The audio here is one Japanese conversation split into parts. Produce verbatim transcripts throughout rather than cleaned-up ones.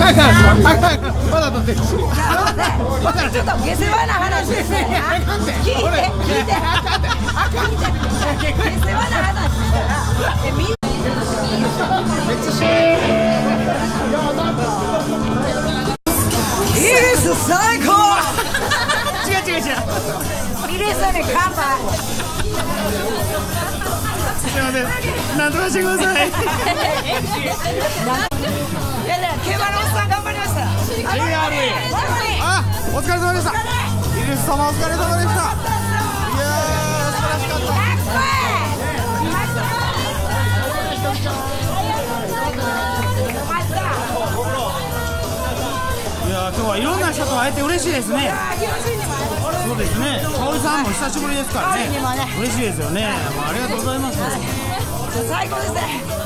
かんあかんあかんまだ取ってるし。 ちょっと下世話な話ですね。聞いて聞いてあかんあかん下世話な話したらえみんなめっちゃしい。 イギリス最高。 違う違う違う。 イギリスに乾杯。 すみません。なんとかしてください。 いやいや競馬のおっさん頑張りました。 エーアールエー。あ、お疲れ様でした。イギリス様お疲れ様でした。いやー素晴らしかった。いやー今日はいろんな人と会えて嬉しいですね。そうですね。香織さんも久しぶりですからね。嬉しいですよね。まあ、ありがとうございます。 最高ですね。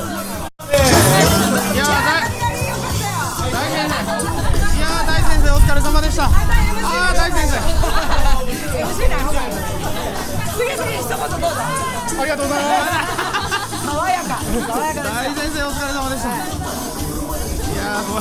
いやー大大先生。いやー大先生お疲れ様でした。ああ大先生。 次々一言どうぞ。 ありがとうございます。 爽やか。爽やかです。 大先生お疲れ様でした。いやーもう。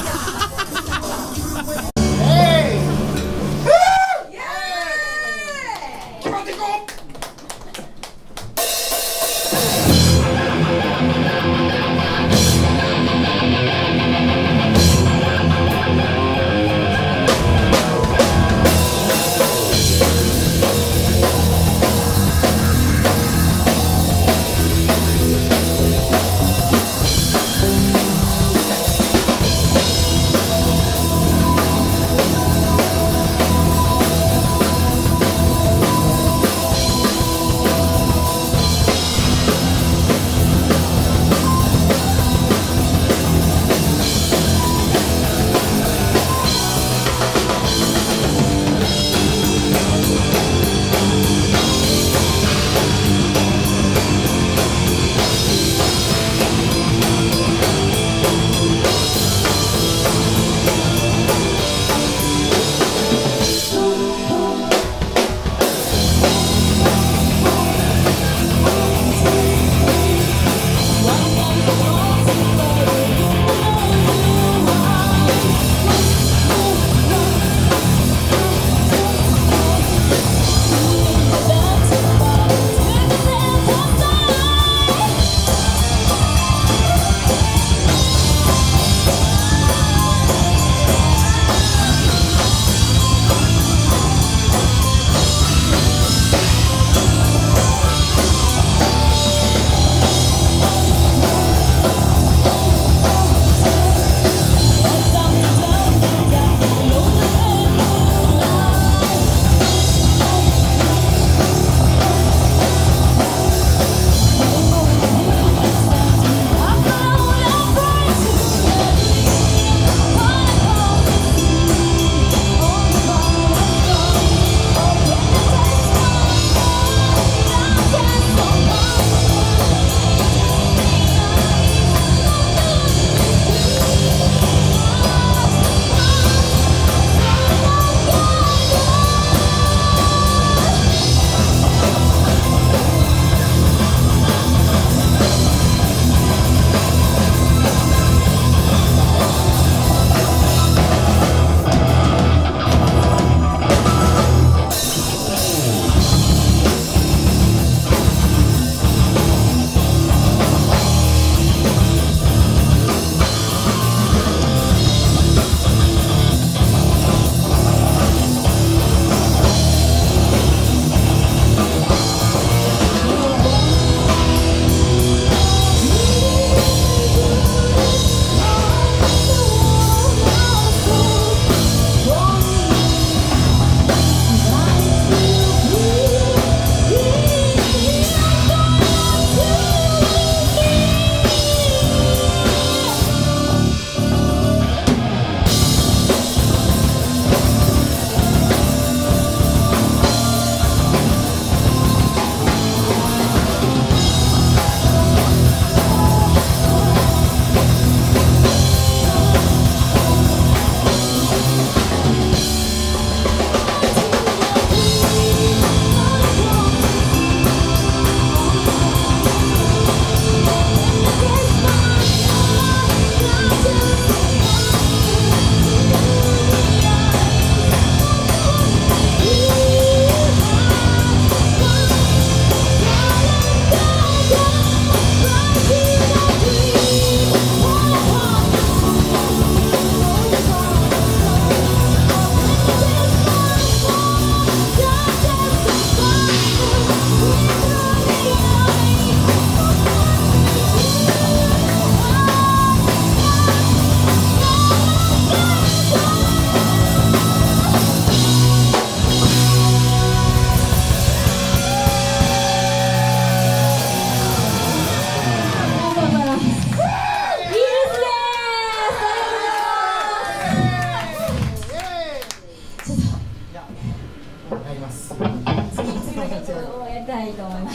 いいと思います。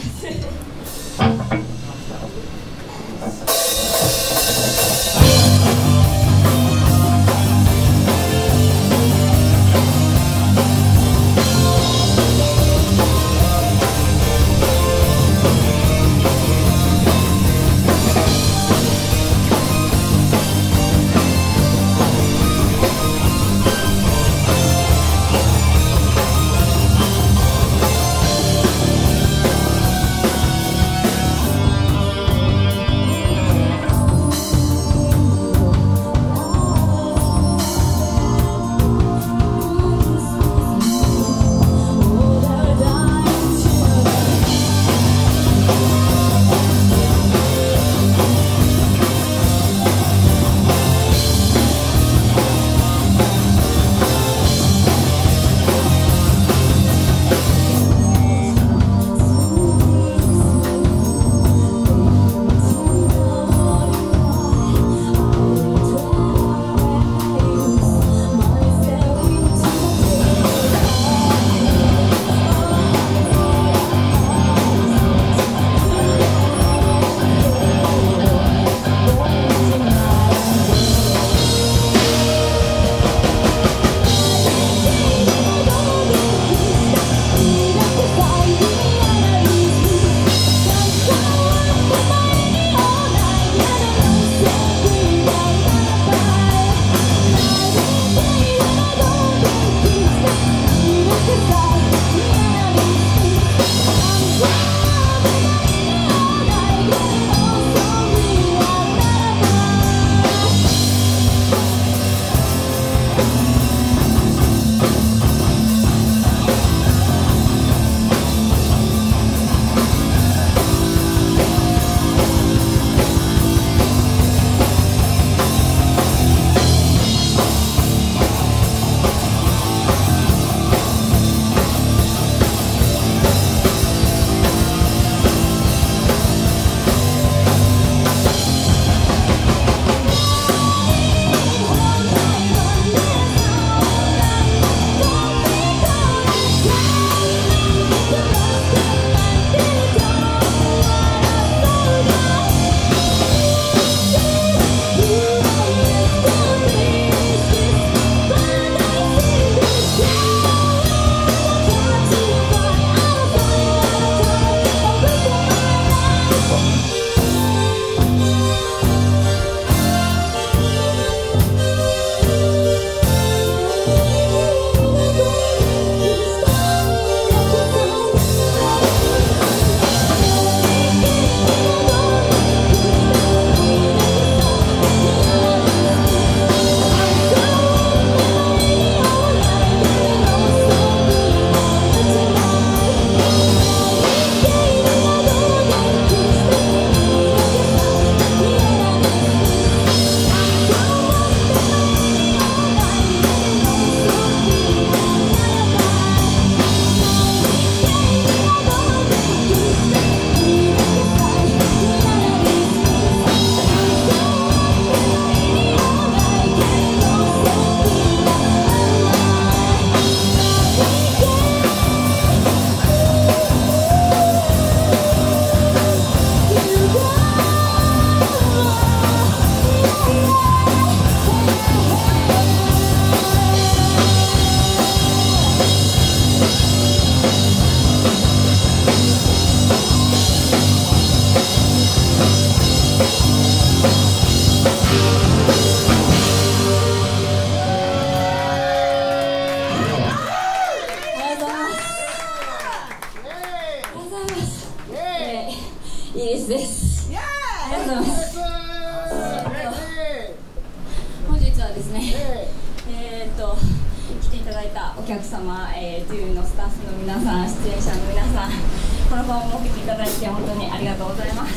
お客様、えー、トゥーのスタッフの皆さん、出演者の皆さん、この場を設けていただいて本当にありがとうございます。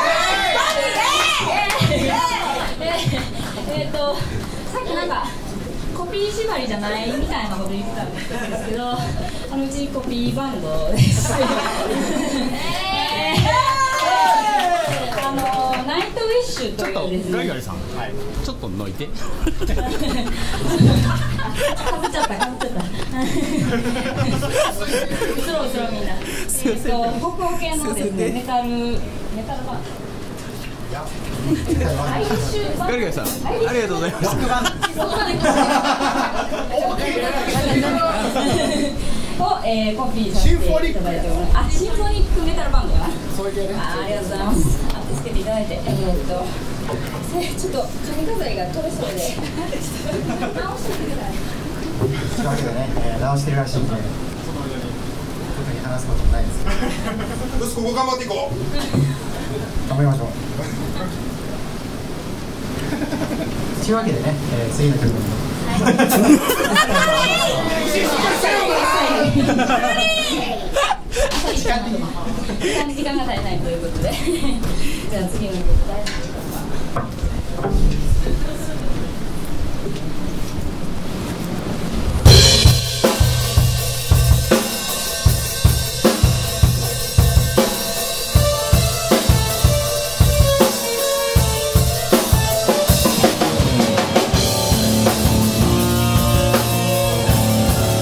えっとさっきなんかコピー縛りじゃないみたいなこと言ってたんですけど、あのうちコピーバンドです。あのナイトウィッシシュとちょっというですね。 ガリガリさん、はい、ちょっとのいて。 かぶっちゃったかぶっちゃった。後ろ後ろみんな。えっと北欧系のですねメタルメタルバンド。 ガリガリさん、ありがとうございます。 を、えー、コピーさせていただいております。あ、シンフォニックメタルバンドかな。そういう系ね。あ、ありがとうございます。あ、つけていただいて、えー、っと、ちょっと髪飾りが取れそうで、直してください。 というわけでね、えー、直してるらしいんで、特に話すこともないですけど。よし、ここ頑張っていこう。頑張りましょう。というわけでね、えー、次の曲に。はい時間時間が足りないということでじゃあ次の曲大丈夫ですか。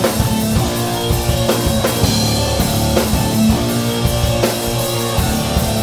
「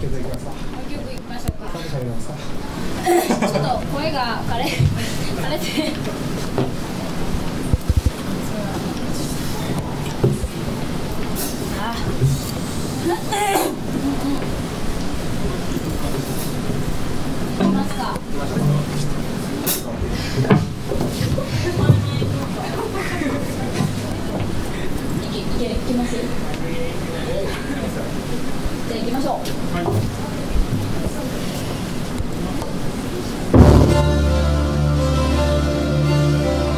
曲いきますか。 もう一曲いきましょうか。 何喋りますか。 ちょっと声が枯れ枯れて。あ。いきますか。いけいけいけます。じゃあ行きましょう。はい。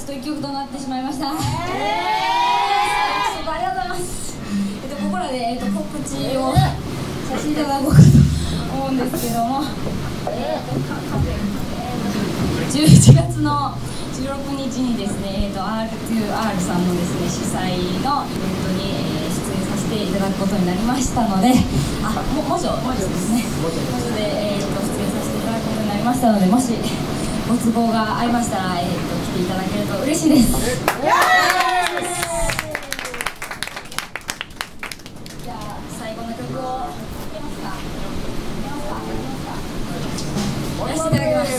ストいっきょくとなってしまいました。えー、ありがとうございます。えっとここらで、えっと、告知をさせていただこうかと思うんですけども、えーとじゅういちがつのじゅうろくにちにですね、えーと アールツーアール さんのですね主催のイベントに、えー、出演させていただくことになりましたので、あ、も文字を文字ですね。文字で、えー、と出演させていただくことになりましたので、もしご都合が合いましたら、えー、と来ていただけると嬉しいです。じゃあ最後の曲をかけますか。やらせていただきます。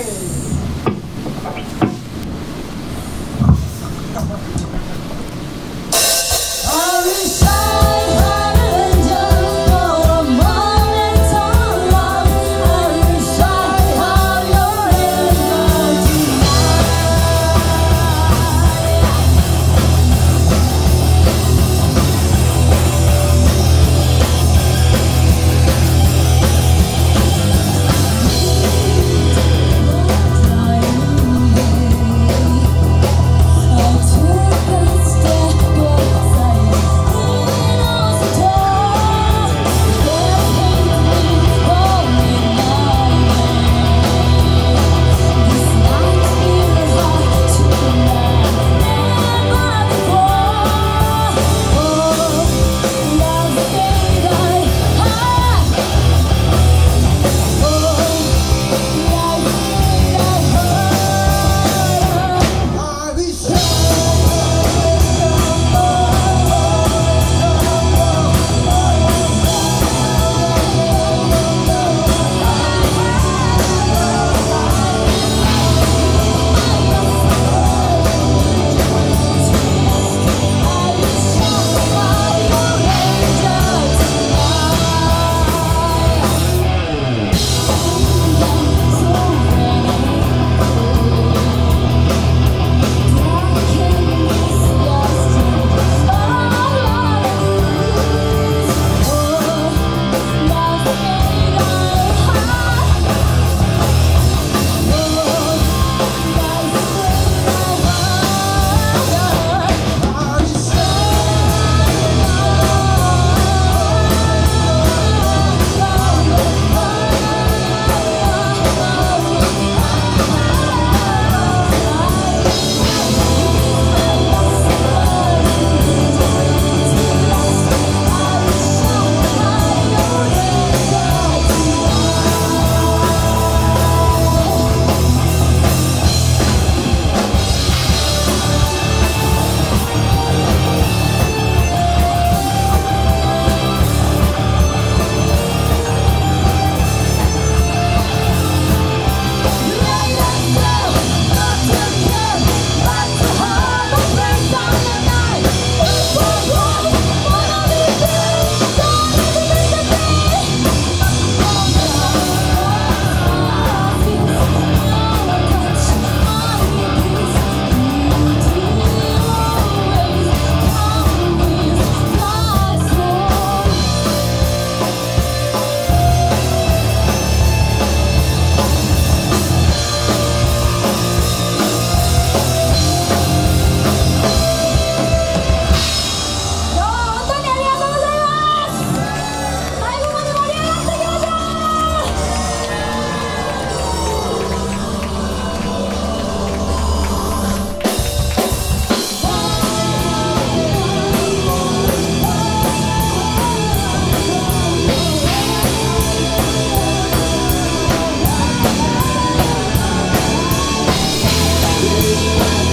「